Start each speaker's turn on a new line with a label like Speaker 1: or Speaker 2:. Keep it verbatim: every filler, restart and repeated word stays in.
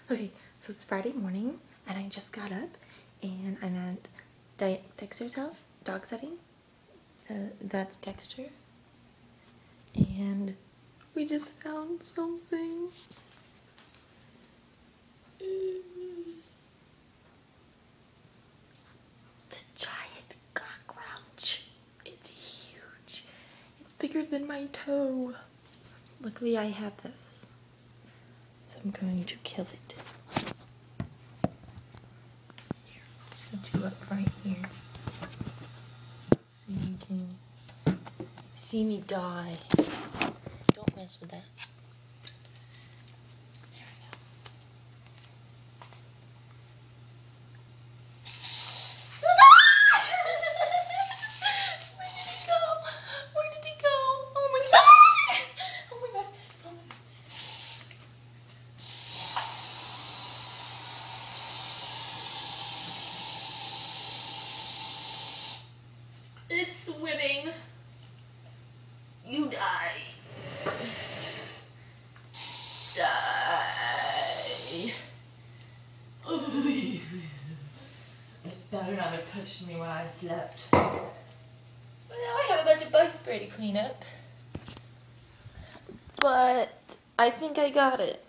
Speaker 1: Okay, so it's Friday morning and I just got up and I'm at Di Dexter's house, dog setting. Uh, that's Dexter. And we just found something. It's a giant cockroach. It's huge. It's bigger than my toe. Luckily I have this. So I'm going to kill it. Here, I'll set you up right here. So you can see me die. Don't mess with that. There we go. Where did he go? Where did he go? Oh my god! Oh my god! Oh my god! It's swimming. You die. Die. It better not have touched me when I slept. Well, now I have a bunch of bug spray to clean up. But I think I got it.